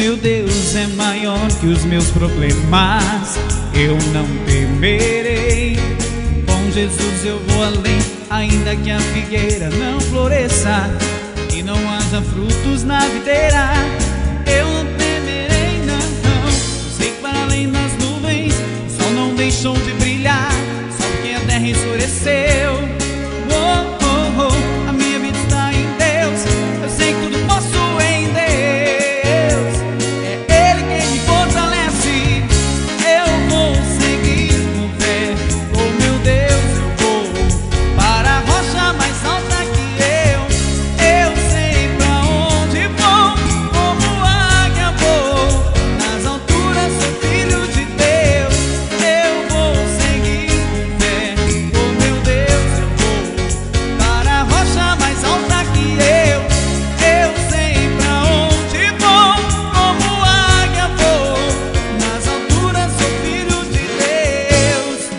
meu Deus é maior que os meus problemas. Eu não temerei. Com Jesus eu vou além, ainda que a figueira não floresça e não haja frutos na videira. Eu não temerei, não. Sei que para além das nuvens o sol não deixou de brilhar, só porque a terra endureceu. Oh, oh, oh, a minha vida está em Deus. Eu sei que tudo posso em Deus. É Ele quem me fortalece. Eu vou seguir com fé. Oh meu Deus, eu vou para a rocha mais alta que eu. Eu sei pra onde vou, como águia vou. Nas alturas sou filho de Deus. Eu vou seguir com fé. Oh meu Deus, eu vou para a rocha mais alta que eu. Eu sei pra onde vou, como águia vou. Nas alturas sou filho de Deus.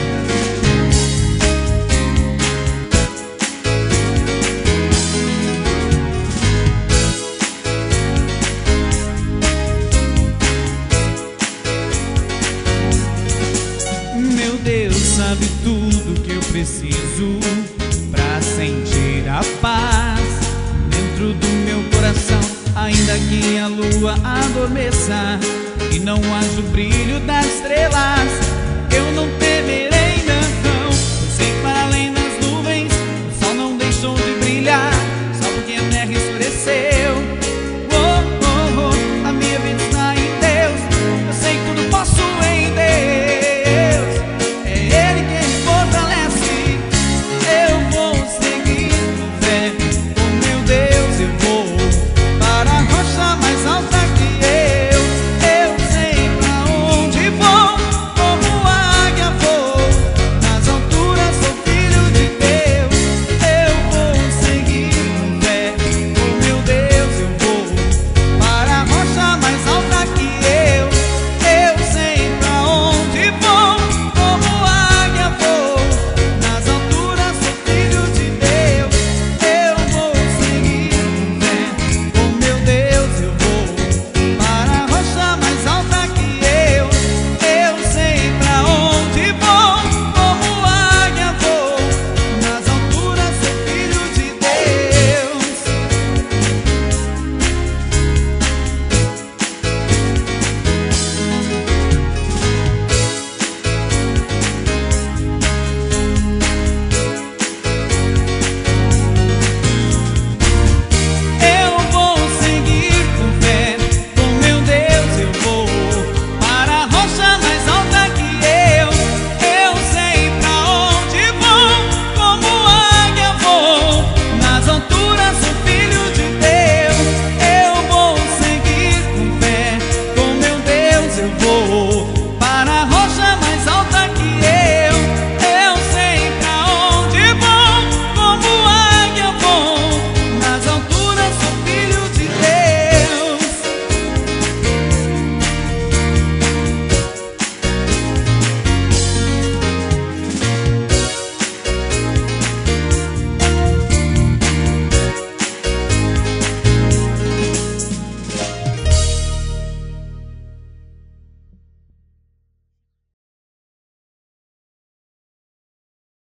Meu Deus sabe tudo que eu preciso pra sentir a paz dentro do meu coração. Ainda que a lua adormeça e não haja o brilho das estrelas, eu não tenho